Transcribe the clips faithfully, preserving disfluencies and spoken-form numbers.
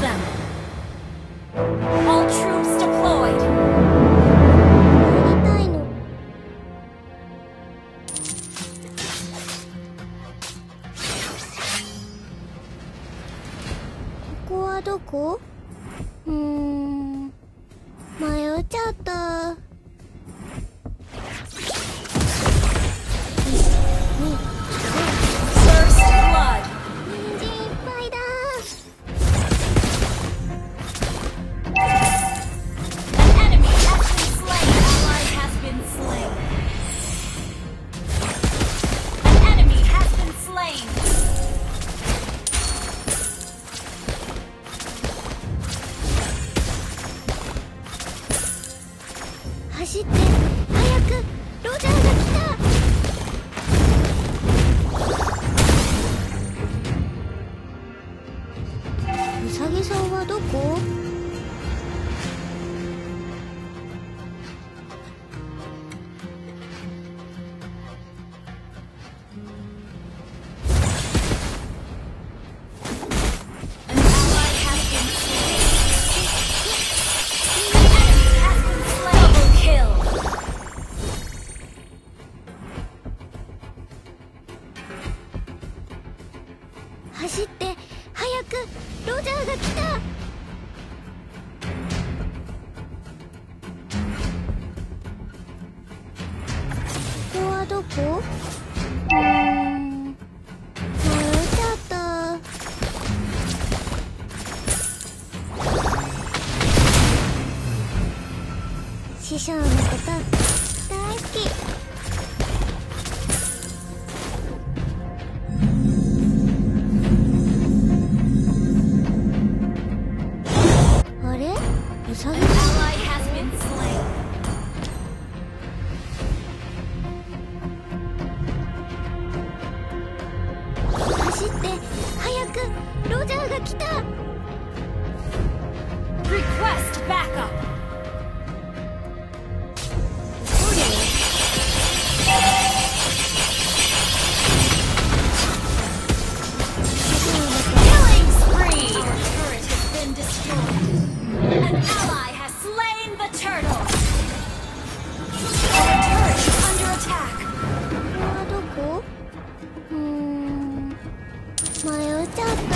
them. All troops deployed. やりたいの。ここはどこ？うーん、迷っちゃった。走って早く、ロジャーが来た。ウサギさんはどこ？走って早く、ロジャーが来た。ここはどこ？うーん、迷っちゃった。師匠のこと大好き。ウサギさん？走って早く、ロジャーが来た。 Request backup. 迷っちゃった。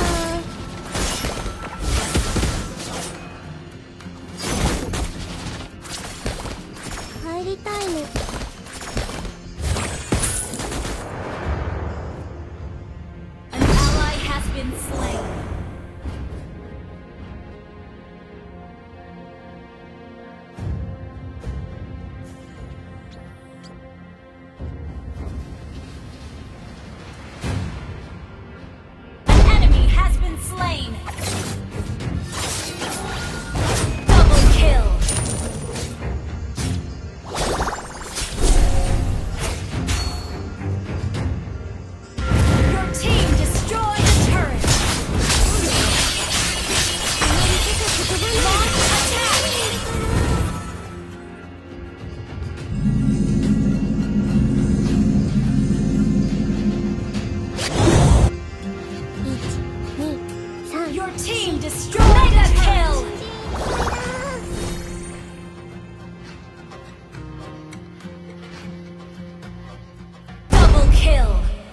入りたいの。 An ally has been slain. Slain. Double kill. Your team destroyed the turret. Launch attack. Your team destroyed Mega kill! Double kill!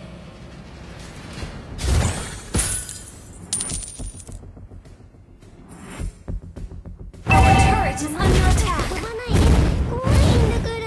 Our turret is under attack! 飛ばないで、怖いんだから。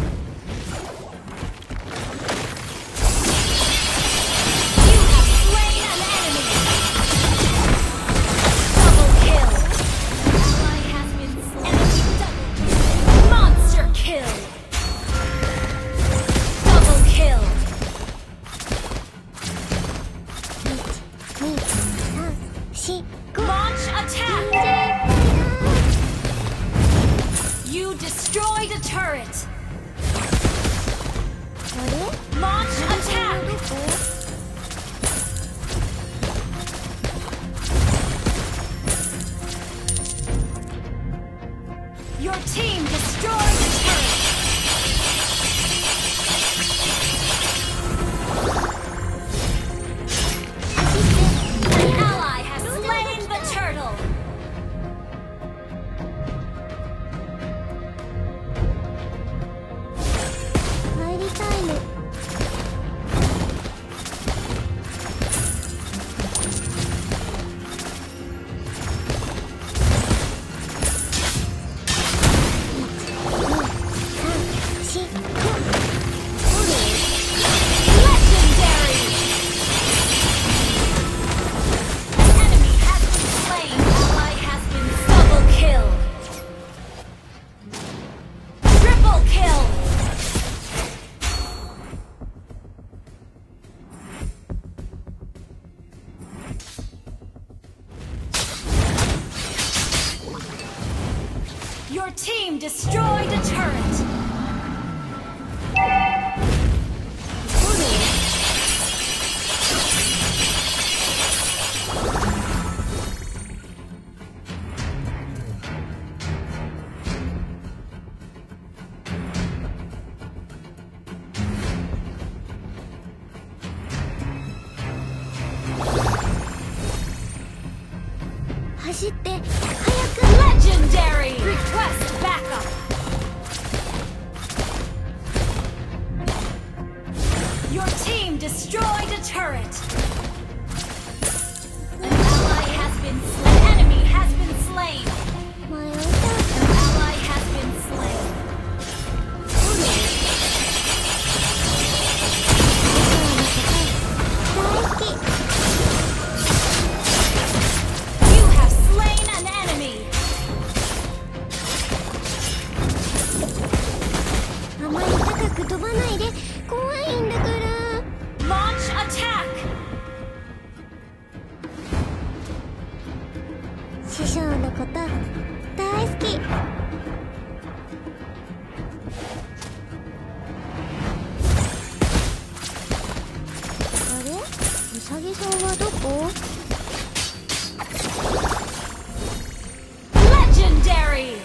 Launch attack! You destroyed a turret! Launch attack! Your team destroyed a turret! An ally has slain the turtle! Your team destroyed a turret. Legendary! Request backup! Your team destroyed a turret! An ally has been slain. Enemy has been slain! An ally has been slain. You have slain an enemy! あまり高く飛ばないで怖いんだから Launch attack! 師匠のこと大好きあれウサギさんはどこ Legendary!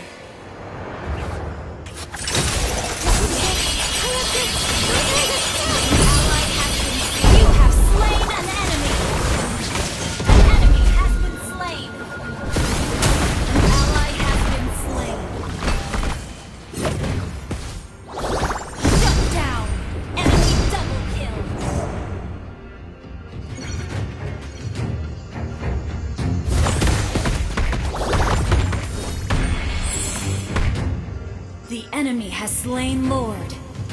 You have slain an enemy! An enemy has been slain! An ally has been slain! Shut down! Enemy double kill! The enemy has slain Lord.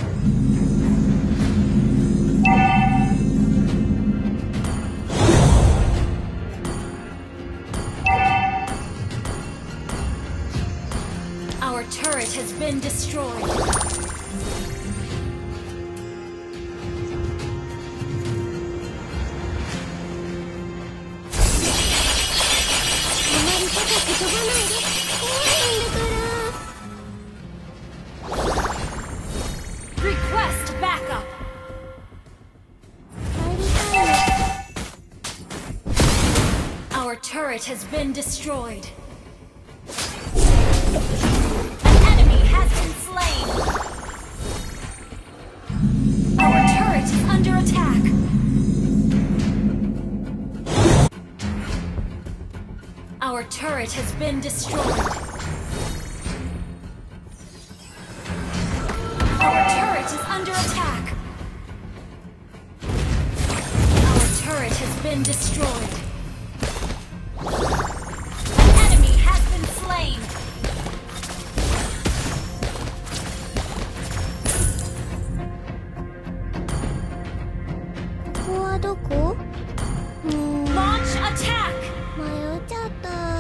Our turret has been destroyed. あまり高く飛ばないで怖いんだから Request backup! 帰りたいの Our turret has been destroyed. An enemy has been slain. Our turret is under attack. Our turret has been destroyed. Our turret is under attack. Our turret has been destroyed. An enemy has been slain. ここはどこうーん Launch attack! 迷っちゃった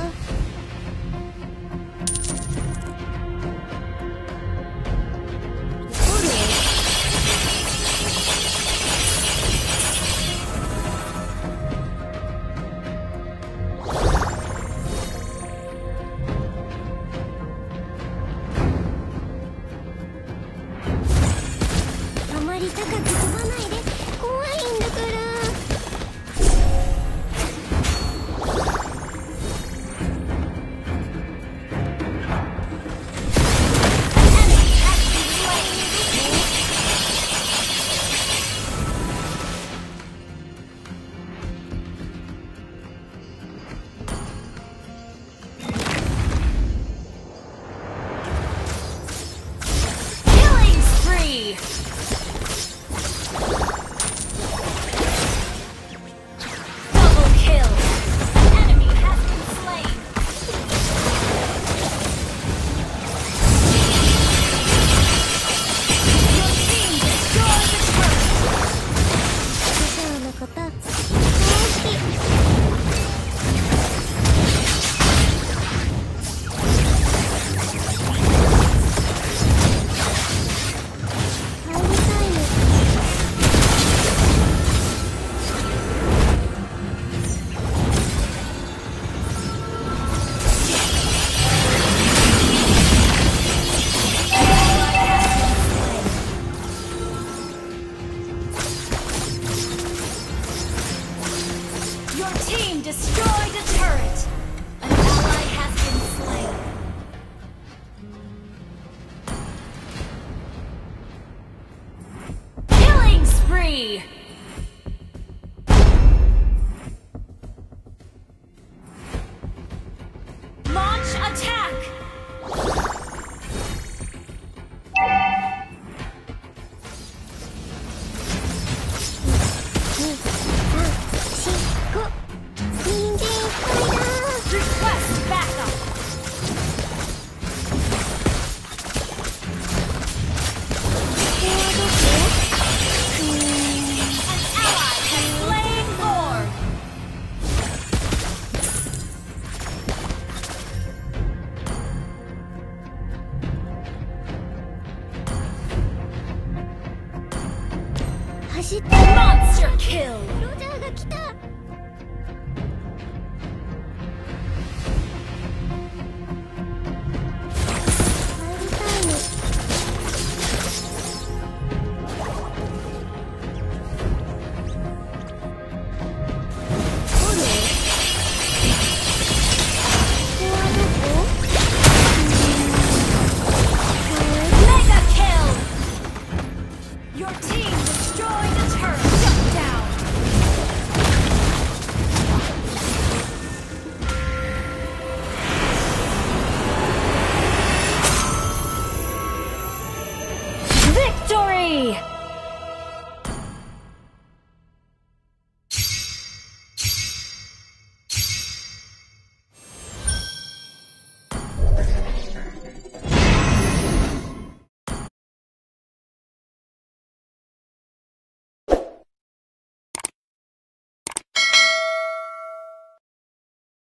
走って Monster kill! ロジャ